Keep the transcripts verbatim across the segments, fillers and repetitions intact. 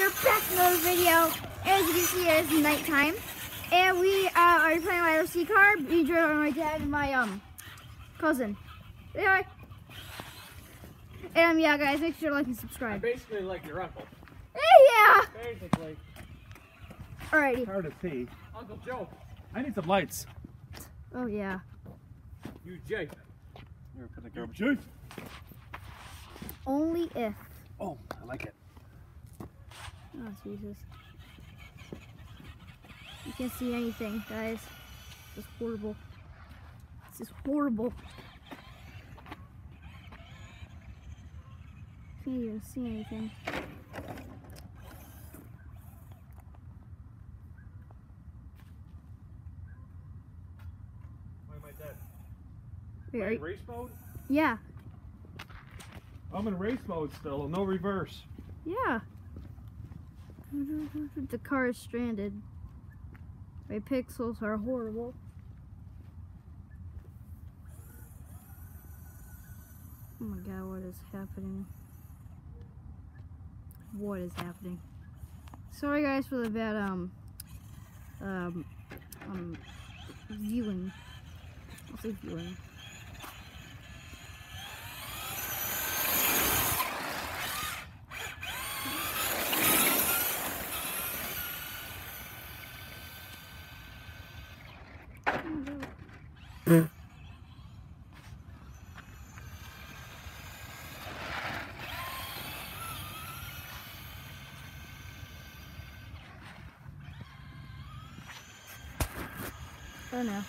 we are back in another video. As you can see, it is nighttime, and we uh, are playing my R C car. We drove on my dad and my um cousin. Yeah. And um, yeah, guys, make sure to like and subscribe. I'm basically like your uncle. Hey, yeah. Basically. Alrighty. Hard to see. Uncle Joe. I need some lights. Oh yeah. You Jay. Here, put the garbage in. Only if. Oh, I like it. Oh Jesus. You can't see anything, guys. This is horrible. This is horrible. Can't even see anything. Why am I dead? Wait, Am I are in you- race mode? yeah. I'm in race mode still, no reverse. Yeah. The car is stranded. My pixels are horrible. Oh my god, what is happening? What is happening? Sorry guys for the bad um um um viewing. I'll say viewing. Oh no.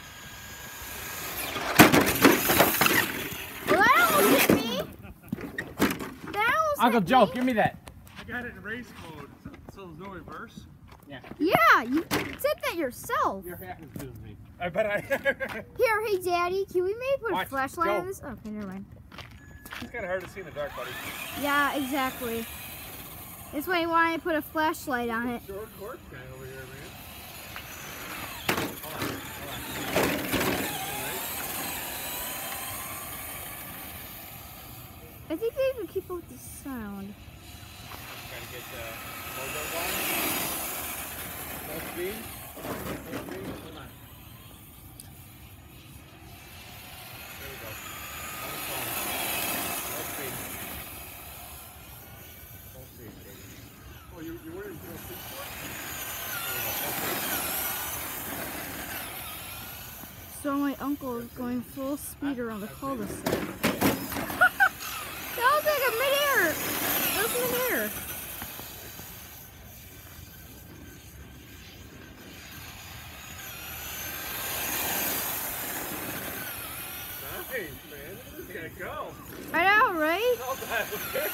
Well, that almost hit me! That almost Uncle hit Joe, me. give me that. I got it in race mode, so there's no reverse? Yeah. Yeah, you did that yourself. You're half as good as me. I bet I... Here, hey daddy, can we maybe put Watch, a flashlight Joe. on this? Okay, never mind. It's kind of hard to see in the dark, buddy. Yeah, exactly. That's why I wanted to put a flashlight on it. Short course guy over here, man. I think they even keep up with the sound. Gotta get the mojo going. Full speed. Full speed. Hold on. There we go. Almost home. Full speed. Full speed, baby. Oh, you, you're wearing full speed for it? There we go. Full speed. So my uncle is going full speed around the cul-de-sac. That was like a mid-air. That was mid-air. Nice, man. Look at this guy go. I know, right? Oh, that was good.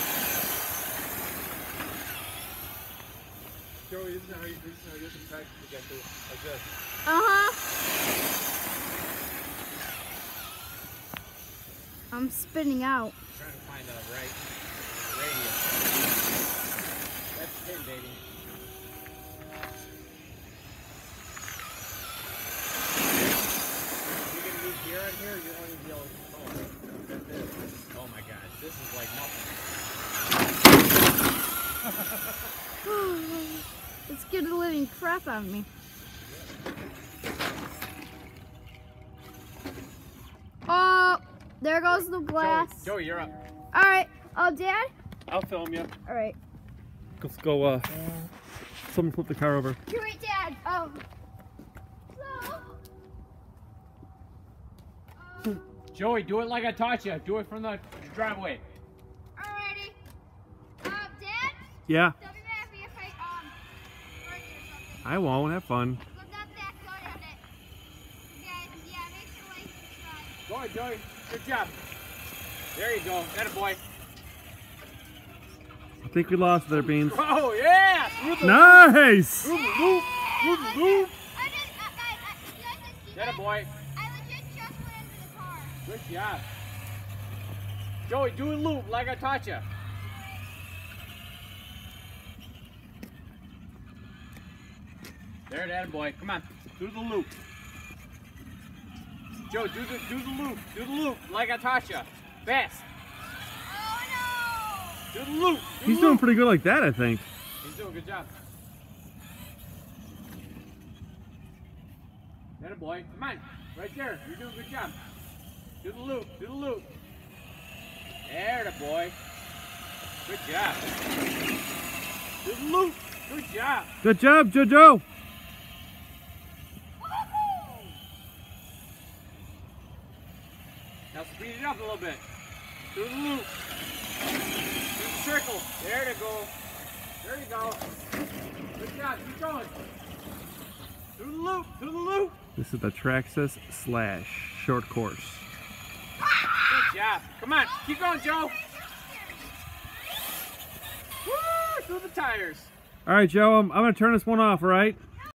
Joey, this is how you, this is how you get the practice to get to like this. Uh-huh. I'm spinning out. Trying to find the right radius. That's it, baby. You can move gear on here, you want to be able to. Oh, that's it. Oh my gosh, this is like nothing. It scared the living crap out of me. Oh, there goes the glass. Joey, Joey, you're up. All right. Oh, Dad? I'll film you. All right. Let's go, uh, someone flip the car over. Here, wait, Dad. Um. So. Joey, do it like I taught you. Do it from the driveway. Alrighty. Um, Dad? Yeah, Don't be mad at me if I, um, break it or something. I won't. Have fun. Go down that good at it. Guys, yeah, make sure to like and subscribe. Go ahead, Joey. Good job. There you go. That a boy. I think we lost there, Beans. Oh, yeah! Nice! Loop, loop, loop, loop. I just, uh, guys, I, you guys just see That a that? boy. I legit just went into the car. Good job. Joey, do a loop like I taught you. There, that a boy. Come on, do the loop. Joe, do the do the loop. Do the loop like I taught you. Fast. Oh no! Do the loop. Do He's the doing loop. pretty good like that, I think. He's doing a good job. That a boy. Come on. Right there. You're doing a good job. Do the loop. Do the loop. There the boy. Good job. Do the loop. Good job. Good job, JoJo. Now speed it up a little bit. Do the loop. Do the circle. There you go. There you go. Good job. Keep going. Do the loop. Do the loop. This is the Traxxas Slash short course. Good job. Come on. Keep going, Joe. Woo! Through the tires. All right, Joe, I'm, I'm going to turn this one off, all right?